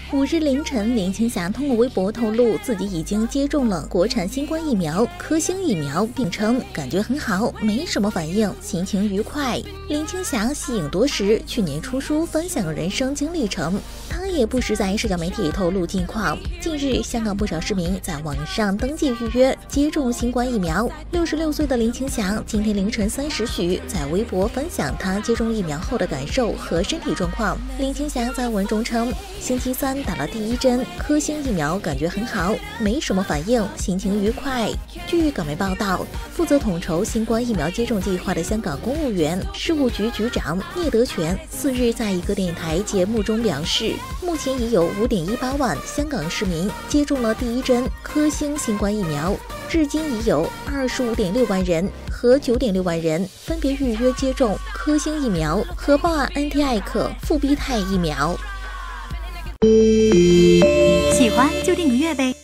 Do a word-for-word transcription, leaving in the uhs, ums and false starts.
五日凌晨，林青霞通过微博透露自己已经接种了国产新冠疫苗科兴疫苗，并称感觉很好，没什么反应，心情愉快。林青霞息影多时，去年出书分享人生经历程，她也不时在社交媒体透露近况。近日，香港不少市民在网上登记预约接种新冠疫苗。六十六岁的林青霞今天凌晨三时许在微博分享她接种疫苗后的感受和身体状况。林青霞在文中称，星期三打了第一针科兴疫苗，感觉很好，没什么反应，心情愉快。据港媒报道，负责统筹新冠疫苗接种计划的香港公务员事务局局长聂德权四日在一个电台节目中表示，目前已有 五点一八万香港市民接种了第一针科兴新冠疫苗，至今已有 二十五点六万人和 九点六万人分别预约接种科兴疫苗和巴恩特艾克复必泰疫苗。 喜欢就订个阅呗。